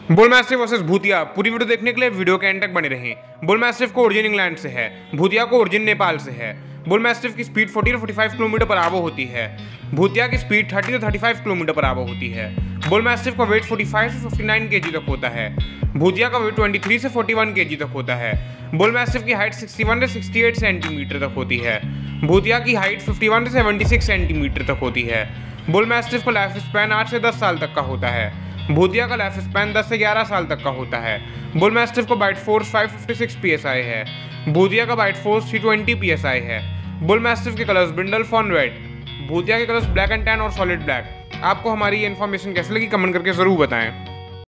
Bull mastiff versus भूतिया। पूरी video देखने के लिए वीडियो के एंड तक बने रहें। बुल मैस्टिफ को ओरिजिन इंग्लैंड से है, भूतिया को ओरिजिन नेपाल से है। बुल मैस्टिफ की स्पीड 40 से 45 किलोमीटर पर आबो होती है, भूतिया की स्पीड 30 से 35 किलोमीटर पर आबो होती है। बुल मैस्टिफ का वेट 45 से 59 केजी तक होता है, भूतिया का वेट 23 से 41 केजी तक होता है। बुल मैस्टिफ की हाइट 61 से 68 सेंटीमीटर तक होती है, भूतिया की हाइट 51 से 76 सेंटीमीटर तक होती है। बुल मैस्टिफ का लाइफ स्पैन 8 से 10 साल तक का होता है, भूतिया का लाइफ स्पैन 10 से 11 साल तक का होता है। बुल मैस्टिफ का बाइट फोर्स 556 psi है, भूतिया का बाइट फोर्स 320 psi है। बुल मैस्टिफ के colours brindle fawn red, Bhutia के कलर्स ब्लैक एंड टैन और सॉलिड ब्लैक। आपको हमारी ये इन्फॉर्मेशन कैसे लगी कमेंट करके ज़रूर बताएं।